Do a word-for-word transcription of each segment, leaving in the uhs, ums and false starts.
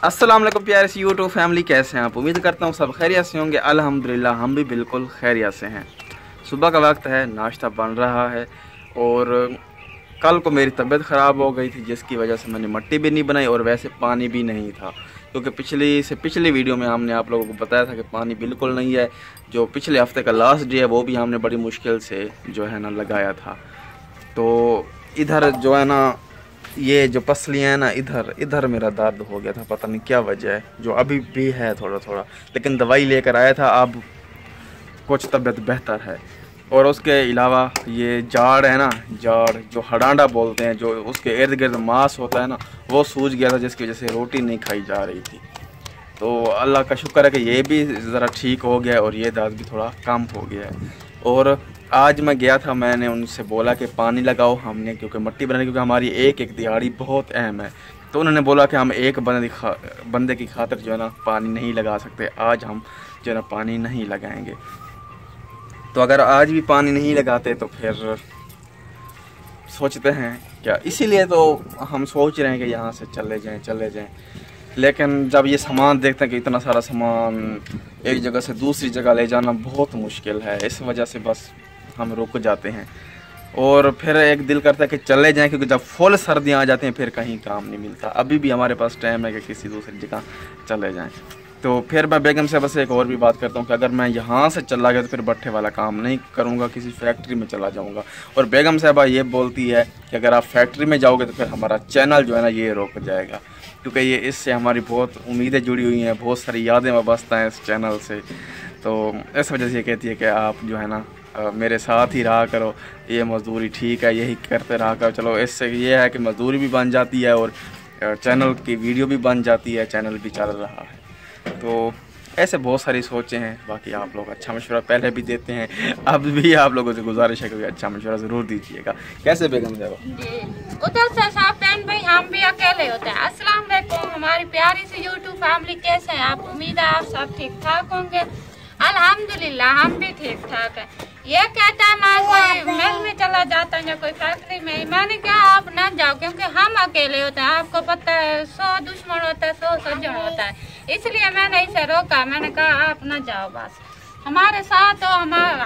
अस्सलाम वालेकुम प्यारे सी यूट्यूब फैमिली, कैसे हैं आप? उम्मीद करता हूँ सब खैरियत से होंगे। अल्हम्दुलिल्लाह हम भी बिल्कुल खैरियत से हैं। सुबह का वक्त है, नाश्ता बन रहा है और कल को मेरी तबीयत ख़राब हो गई थी जिसकी वजह से मैंने मट्टी भी नहीं बनाई और वैसे पानी भी नहीं था, क्योंकि पिछली से पिछली वीडियो में हमने आप लोगों को बताया था कि पानी बिल्कुल नहीं है। जो पिछले हफ्ते का लास्ट डे है वो भी हमने बड़ी मुश्किल से जो है ना लगाया था। तो इधर जो है ना ये जो पसलियाँ हैं ना, इधर इधर मेरा दर्द हो गया था, पता नहीं क्या वजह है, जो अभी भी है थोड़ा थोड़ा, लेकिन दवाई लेकर आया था, अब कुछ तबीयत बेहतर है। और उसके अलावा ये जाड़ है ना, जाड़ जो हडांडा बोलते हैं, जो उसके इर्द गिर्द मांस होता है ना, वो सूज गया था जिसकी वजह से रोटी नहीं खाई जा रही थी। तो अल्लाह का शुक्र है कि ये भी ज़रा ठीक हो गया और ये दर्द भी थोड़ा कम हो गया है। और आज मैं गया था, मैंने उनसे बोला कि पानी लगाओ हमने, क्योंकि मट्टी बनाने, क्योंकि हमारी एक एक दिहाड़ी बहुत अहम है। तो उन्होंने बोला कि हम एक बंदे खा बंदे की खातिर जो है ना पानी नहीं लगा सकते, आज हम जो है ना पानी नहीं लगाएंगे। तो अगर आज भी पानी नहीं लगाते तो फिर सोचते हैं क्या, इसीलिए तो हम सोच रहे हैं कि यहाँ से चले जाएं चले जाएं लेकिन जब ये सामान देखते हैं कि इतना सारा सामान एक जगह से दूसरी जगह ले जाना बहुत मुश्किल है, इस वजह से बस हम रुक जाते हैं। और फिर एक दिल करता है कि चले जाएं, क्योंकि जब फुल सर्दियाँ आ जाती हैं फिर कहीं काम नहीं मिलता। अभी भी हमारे पास टाइम है कि किसी दूसरी जगह चले जाएं। तो फिर मैं बेगम से बस एक और भी बात करता हूँ कि अगर मैं यहाँ से चला गया तो फिर भट्ठे वाला काम नहीं करूँगा, किसी फैक्ट्री में चला जाऊँगा। और बेगम साहबा ये बोलती है कि अगर आप फैक्ट्री में जाओगे तो फिर हमारा चैनल जो है ना ये रुक जाएगा, क्योंकि ये इससे हमारी बहुत उम्मीदें जुड़ी हुई हैं, बहुत सारी यादें वाबस्ता हैं इस चैनल से। तो इस वजह से ये कहती है कि आप जो है ना मेरे साथ ही रहा करो, ये मज़दूरी ठीक है, यही करते रहा करो। चलो इससे ये है कि मज़दूरी भी बन जाती है और चैनल की वीडियो भी बन जाती है, चैनल भी चल रहा है। तो ऐसे बहुत सारी सोचें हैं। बाकी आप लोग अच्छा मशवरा पहले भी देते हैं, अब भी आप लोगों से गुजारिश है कि अच्छा मशवरा ज़रूर दीजिएगा। कैसे बेगम साहब? उधर से साहब भाई हम भी अकेले होते हैं। अस्सलाम वालेकुम हमारी प्यारी सी यूट्यूब फैमिली, कैसे हैं आप? उम्मीद है आप सब ठीक ठाक होंगे। अल्हम्दुलिल्लाह हम भी ठीक ठाक है। ये कहता है मैं कोई मिल में चला जाता है या कोई फैक्ट्री में, मैंने कहा आप ना जाओ, क्योंकि हम अकेले होते हैं। आपको पता है सौ दुश्मन होता है, सौ सज्जन होता है, इसलिए मैंने इसे रोका। मैंने कहा आप ना जाओ, बस हमारे साथ हो, हमारा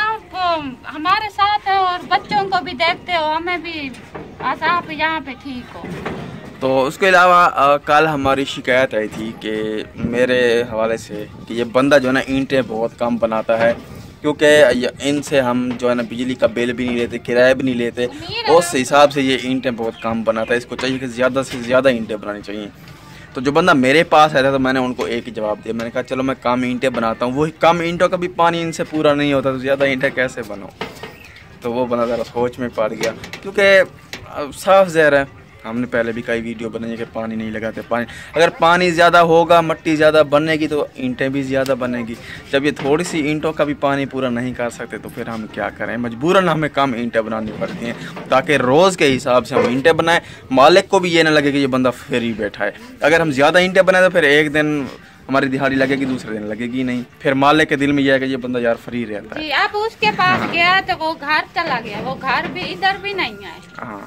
आप हमारे साथ हो और बच्चों को भी देखते हो, हमें भी, बस आप यहाँ पे ठीक हो। तो उसके अलावा कल हमारी शिकायत आई थी कि मेरे हवाले से कि ये बंदा जो है ना ईंटें बहुत कम बनाता है, क्योंकि इनसे हम जो है ना बिजली का बिल भी नहीं लेते, किराया भी नहीं लेते, उस हिसाब से ये ईंटें बहुत कम बनाता है। इसको चाहिए कि ज़्यादा से ज़्यादा ईंटें बनानी चाहिए। तो जो बंदा मेरे पास आया था तो मैंने उनको एक ही जवाब दिया, मैंने कहा चलो मैं कम ईंटें बनाता हूँ, वही कम ईंटों का भी पानी इनसे पूरा नहीं होता, तो ज़्यादा ईंटें कैसे बनाओ। तो वो बंदा ज़रा सोच में पड़ गया, क्योंकि साफ ज़हर है, हमने पहले भी कई वीडियो बनाई कि पानी नहीं लगाते। पानी अगर पानी ज़्यादा होगा, मट्टी ज़्यादा बनेगी तो ईंटें भी ज़्यादा बनेगी। जब ये थोड़ी सी ईंटों का भी पानी पूरा नहीं कर सकते तो फिर हम क्या करें, मजबूरन हमें कम ईंटें बनानी पड़ती हैं ताकि रोज़ के हिसाब से हम ईंटें बनाएं, मालिक को भी ये ना लगे कि ये बंदा फ्री बैठा है। अगर हम ज़्यादा ईंटें बनाए तो फिर एक दिन हमारी दिहाड़ी लगेगी, दूसरे दिन लगेगी नहीं, फिर मालिक के दिल में यह है कि ये बंदा यार फ्री रहता है। अब उसके पास हाँ। गया तो वो घर चला गया, वो घर भी इधर भी नहीं है। हाँ,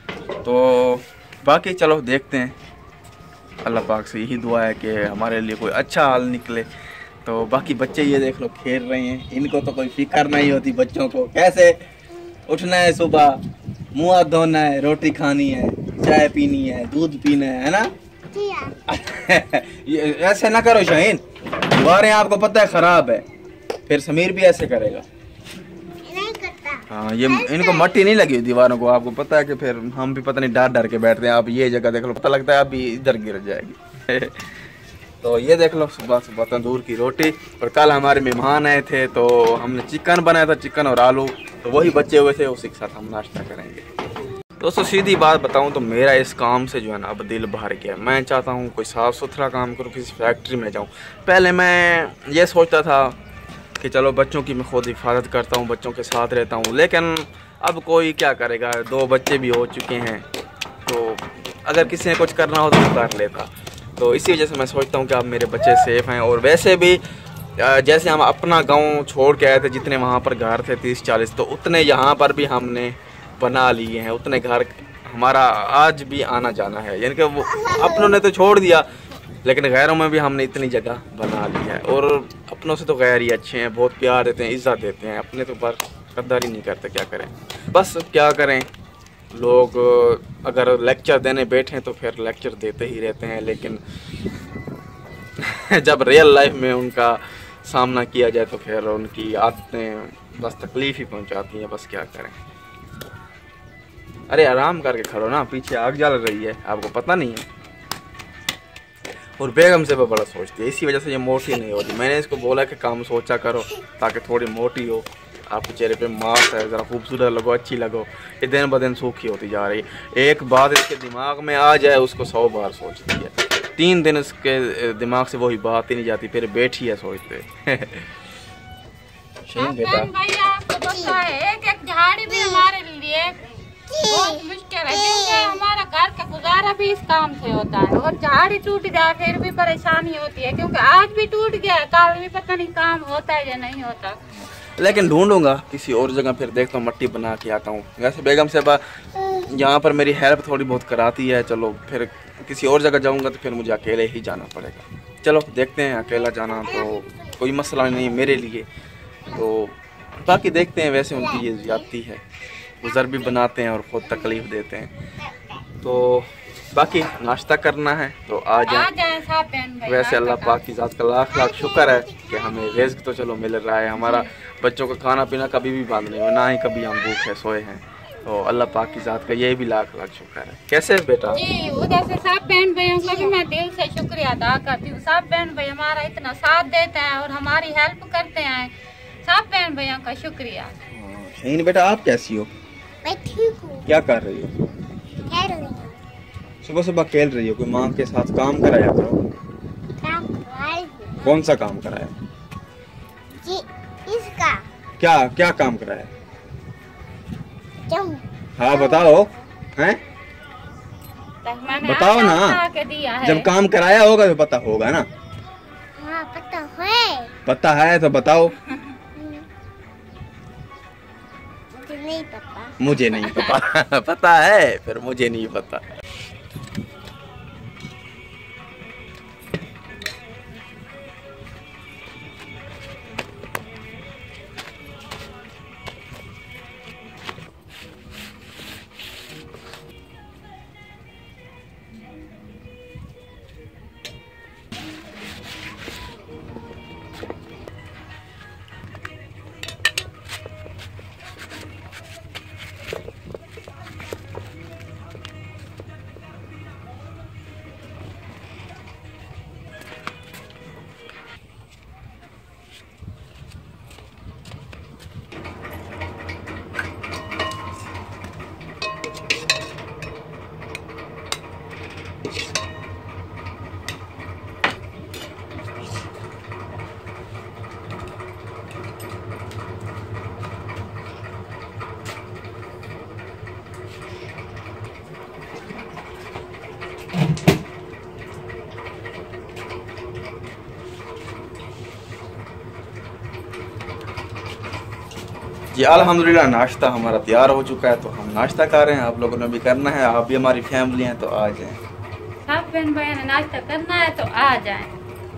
तो बाकी चलो देखते हैं, अल्लाह पाक से यही दुआ है कि हमारे लिए कोई अच्छा हाल निकले। तो बाकी बच्चे ये देख लो खेल रहे हैं, इनको तो कोई फिक्र नहीं होती बच्चों को, कैसे उठना है सुबह, मुँह हाथ धोना है, रोटी खानी है, चाय पीनी है, दूध पीना है, है ना? ऐसे ना करो शाहीन, दीवारें आपको पता है ख़राब है, फिर समीर भी ऐसे करेगा। हाँ, ये इनको मट्टी नहीं लगी दीवारों को, आपको पता है कि फिर हम भी पता नहीं डर डर के बैठते हैं। आप ये जगह देख लो, पता लगता है अभी इधर गिर जाएगी। तो ये देख लो सुबह सुबह तंदूर की रोटी, और कल हमारे मेहमान आए थे तो हमने चिकन बनाया था, चिकन और आलू, तो वही बचे हुए थे, उसी के साथ हम नाश्ता करेंगे। दोस्तों सीधी बात बताऊं तो मेरा इस काम से जो है ना अब दिल भर गया। मैं चाहता हूँ कोई साफ़ सुथरा काम करूँ, किसी फैक्ट्री में जाऊँ। पहले मैं ये सोचता था कि चलो बच्चों की मैं खुद हिफाजत करता हूँ, बच्चों के साथ रहता हूँ, लेकिन अब कोई क्या करेगा, दो बच्चे भी हो चुके हैं, तो अगर किसी ने कुछ करना हो तो कर लेता। तो इसी वजह से मैं सोचता हूँ कि अब मेरे बच्चे सेफ़ हैं। और वैसे भी जैसे हम अपना गांव छोड़ के आए थे, जितने वहाँ पर घर थे तीस चालीस, तो उतने यहाँ पर भी हमने बना लिए हैं, उतने घर हमारा आज भी आना जाना है। यानी कि वो अपनों ने तो छोड़ दिया, लेकिन गैरों में भी हमने इतनी जगह बना ली है। और अपनों से तो गैर ही अच्छे हैं, बहुत प्यार देते हैं, इज्जत देते हैं, अपने तो पर कद्दारी नहीं करते। क्या करें, बस क्या करें, लोग अगर लेक्चर देने बैठें तो फिर लेक्चर देते ही रहते हैं, लेकिन जब रियल लाइफ में उनका सामना किया जाए तो फिर उनकी आदतें बस तकलीफ़ ही पहुंचाती हैं। बस क्या करें। अरे आराम करके खड़ो ना, पीछे आग जल रही है, आपको पता नहीं है। और बेगम से वो बड़ा सोचती है, इसी वजह से ये मोटी नहीं होती। मैंने इसको बोला कि काम सोचा करो ताकि थोड़ी मोटी हो, आपके चेहरे पे मार्क्स है, ज़रा खूबसूरत लगो, अच्छी लगो। ये दिन ब दिन सूखी होती जा रही है। एक बात इसके दिमाग में आ जाए उसको सौ बार सोचती है। तीन दिन इसके दिमाग से वही बात ही नहीं जाती, फिर बैठी है सोचते। बेटा भाई आपको पता है एक एक झाड़ी भी हमारे लिए बहुत मुश्किल है, क्योंकि हमारा घर का गुजारा भी इस काम से होता है। और झाड़ी टूट जाए फिर भी परेशानी होती है, क्योंकि आज भी टूट गया, कल भी पता नहीं काम होता है या नहीं होता। लेकिन ढूंढूंगा किसी और जगह, फिर देखता हूँ मट्टी बना के आता हूँ। वैसे बेगम साहबा यहाँ पर मेरी हेल्प थोड़ी बहुत कराती है। चलो फिर किसी और जगह जाऊँगा तो फिर मुझे अकेले ही जाना पड़ेगा। चलो देखते हैं, अकेला जाना तो कोई मसला नहीं मेरे लिए, तो बाकी देखते हैं। वैसे उनकी ये ज्यादती है, गुजर भी बनाते हैं और ख़ुद तकलीफ़ देते हैं। तो बाकी नाश्ता करना है तो आ जाए। वैसे अल्लाह पाक की ज़ात का लाख लाख शुक्र है कि हमें रिज़्क तो चलो मिल रहा है। हमारा बच्चों का खाना पीना कभी भी बंद नहीं हुआ, ना ही कभी हम भूखे सोए हैं। तो अल्लाह पाक की ज़ात का ये भी लाख लाख शुक्र है। कैसे है बेटा? जी उधर से सब बहन भाइयों का भी मैं दिल से शुक्रिया अदा करती हूँ। सब बहन भाई हमारा इतना साथ देते हैं और हमारी हेल्प करते हैं। सब बहन भाइयों का शुक्रिया। शहीन बेटा आप कैसी हो? मैं ठीक हूँ। क्या कर रही हो? खेल रही हूँ। सुबह सुबह खेल रही हो, कोई माँ के साथ काम कराया करो। काम कराई हूँ। कौन सा काम कराया? जी इसका। क्या क्या काम कराया? क्यों? हाँ बताओ, हैं? बताओ ना, जब काम कराया होगा तो पता होगा ना। हाँ पता है। पता है तो बताओ। मुझे नहीं पता। मुझे नहीं पता। पता है फिर मुझे नहीं पता। जी अल्हम्दुलिल्लाह नाश्ता हमारा तैयार हो चुका है, तो हम नाश्ता कर रहे हैं। आप लोगों ने भी करना है, आप भी हमारी फैमिली हैं तो आ जाएं। सब बहन भाइयों ने नाश्ता करना है तो आ जाएं।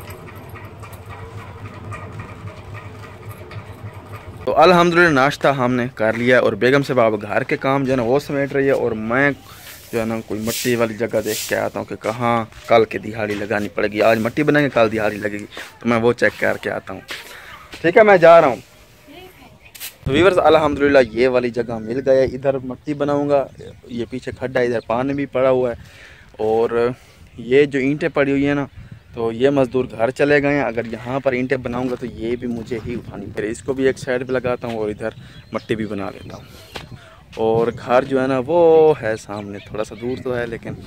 तो अल्हम्दुलिल्लाह नाश्ता हमने कर लिया और बेगम साहब अब घर के काम जो है ना वो समेट रही है, और मैं जो है ना कोई मिट्टी वाली जगह देख के आता हूँ कि कहाँ कल की दिहाड़ी लगानी पड़ेगी। आज मिट्टी बनाएंगे, कल दिहाड़ी लगेगी, तो मैं वो चेक करके आता हूँ। ठीक है, मैं जा रहा हूँ। तो व्यूअर्स अल्हम्दुलिल्लाह ये वाली जगह मिल गया, इधर मिट्टी बनाऊंगा। ये पीछे खड्डा, इधर पानी भी पड़ा हुआ है, और ये जो ईंटें पड़ी हुई है ना, तो ये मज़दूर घर चले गए हैं। अगर यहाँ पर ईंटें बनाऊंगा तो ये भी मुझे ही उठानी पड़े। इसको भी एक साइड पे लगाता हूँ और इधर मिट्टी भी बना लेता हूँ। और घर जो है ना वो है सामने, थोड़ा सा दूर तो है लेकिन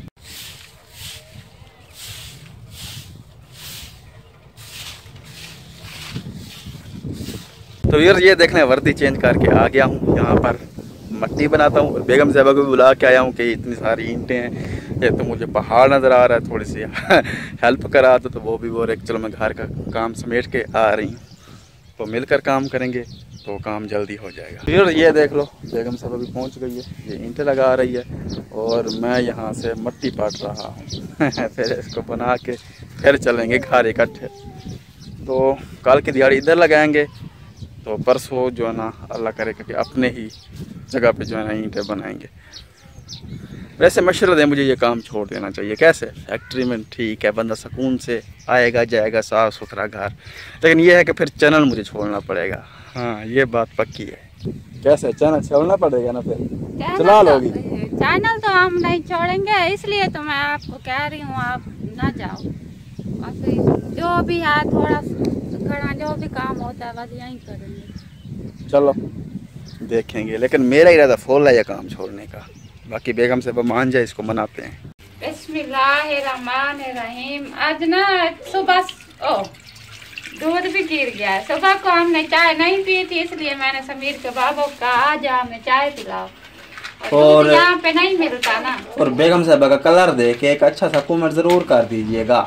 तो व्यूअर्स ये देखने वर्दी चेंज करके आ गया हूँ, यहाँ पर मिट्टी बनाता हूँ। और बेगम साहबा को भी बुला के आया हूँ कि इतनी सारी ईंटें हैं, ये तो मुझे पहाड़ नज़र आ रहा है, थोड़ी सी हेल्प करा दो। तो वो भी बोल रहे चलो मैं घर का काम समेट के आ रही हूँ, तो मिलकर काम करेंगे तो काम जल्दी हो जाएगा। फिर ये देख लो बेगम साहबा भी पहुँच गई है, ये ईंटें लगा रही है और मैं यहाँ से मिट्टी पाट रहा हूँ। फिर इसको बना के फिर चलेंगे घर इकट्ठे। तो कल की दिहाड़ी इधर लगाएंगे, तो परसों जो है ना अल्लाह करेगा कि अपने ही जगह पे जो है ना ईंटें बनाएंगे। वैसे मशवरा दें मुझे ये काम छोड़ देना चाहिए। कैसे? फैक्ट्री में ठीक है, बंदा सुकून से आएगा जाएगा, साफ़ सुथरा घर, लेकिन ये है कि फिर चैनल मुझे छोड़ना पड़ेगा। हाँ ये बात पक्की है। कैसे? चैनल छोड़ना पड़ेगा ना, फिर चला लोगी। चैनल तो हम नहीं छोड़ेंगे, इसलिए तो मैं आपको कह रही हूँ आप ना जाओ। जो भी है थोड़ा घड़ा जो भी काम होता है बस यहीं करेंगे। चलो देखेंगे, लेकिन मेरा इरादा फुल है ये काम छोड़ने का। बाकी बेगम से वो मान जाए, इसको मनाते हैं। बिस्मिल्लाहिर्रहमानिर्रहीम। आज ना सुबह ओ दूध भी गिर गया है। सुबह को हमने चाय नहीं पी थी, इसलिए मैंने समीर के बाबू का आज हमें चाय पिलाओ, और यहाँ पे नहीं मिलता ना। और बेगम साहब का कलर देख एक अच्छा सा कमेंट जरूर कर दीजिएगा।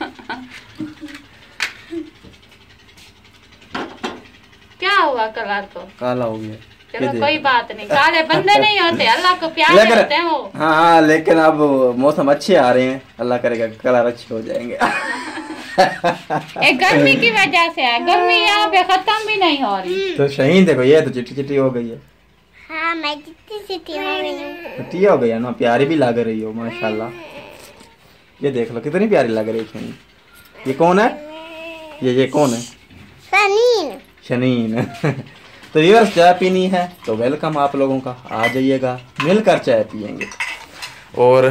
क्या हुआ कलर को? काला हो गया। चलो कोई बात नहीं, काले बंदे नहीं होते, अल्लाह को प्यारे होते हैं वो। हाँ हाँ, लेकिन अब मौसम अच्छे आ रहे हैं, अल्लाह करेगा कलर अच्छे हो जाएंगे। एक गर्मी की वजह से है, गर्मी यहाँ पे खत्म भी नहीं हो रही। तो शहीन देखो ये तो चिट्टी चिट्टी हो गई है। हाँ मैं चिट्टी चिट्टी हो गई हूँ। चिट्टी हो गई है ना, प्यारी भी लग रही हो माशाल्लाह। ये देख लो कितनी प्यारी लग रही है। ये कौन है? ये ये कौन है? शनीन। शनीन। तो व्यूअर्स चाय पीनी है तो वेलकम आप लोगों का, आ जाइएगा मिलकर चाय पियेंगे। और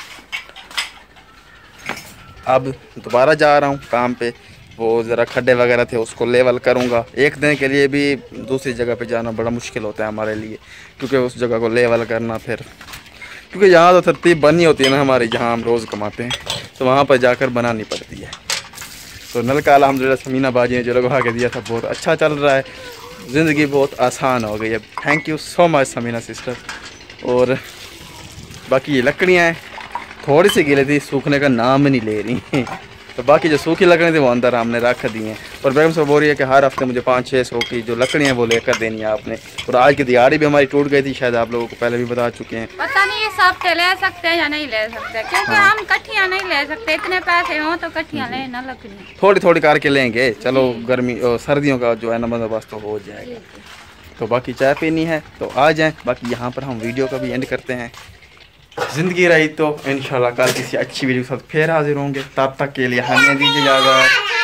अब दोबारा जा रहा हूँ काम पे, वो ज़रा खड्डे वगैरह थे उसको लेवल करूँगा। एक दिन के लिए भी दूसरी जगह पे जाना बड़ा मुश्किल होता है हमारे लिए, क्योंकि उस जगह को लेवल करना, फिर क्योंकि यहाँ तो तरतीब बननी होती है ना हमारी, जहाँ हम रोज़ कमाते हैं, तो वहाँ पर जाकर बनानी पड़ती है। तो नल का अल्हम्दुलिल्लाह समीना बाजी ने जो लगवा के दिया था बहुत अच्छा चल रहा है, ज़िंदगी बहुत आसान हो गई है। Thank you so much Samina sister. और बाकी ये लकड़ियाँ हैं, थोड़ी सी गिले थी, सूखने का नाम ही नहीं ले रही। तो बाकी जो सूखी लकड़ियाँ थी वो अंदर हमने रख दी हैं। और बेगम साहब बोल रही है कि हर हफ्ते मुझे पाँच छः सौ की जो लकड़ियाँ वो लेकर देनी है आपने। और आज की दिहाड़ी भी हमारी टूट गई थी, शायद आप लोगों को पहले भी बता चुके हैं। पता नहीं ये सब ले सकते हैं या नहीं ले सकते, क्योंकि हाँ। हम कट्ठियाँ नहीं ले सकते, इतने पैसे हों तो कट्ठियाँ ले ना लकड़ी, थोड़ी थोड़ी करके लेंगे। चलो गर्मी सर्दियों का जो है ना बंदोबस्त तो हो जाएगा। तो बाकी चाय पीनी है तो आ जाएँ। बाकी यहाँ पर हम वीडियो का भी एंड करते हैं। ज़िंदगी रही तो इंशाल्लाह कल किसी अच्छी वीडियो के साथ फिर हाजिर होंगे। तब तक के लिए हमें दीजिए इजाज़त।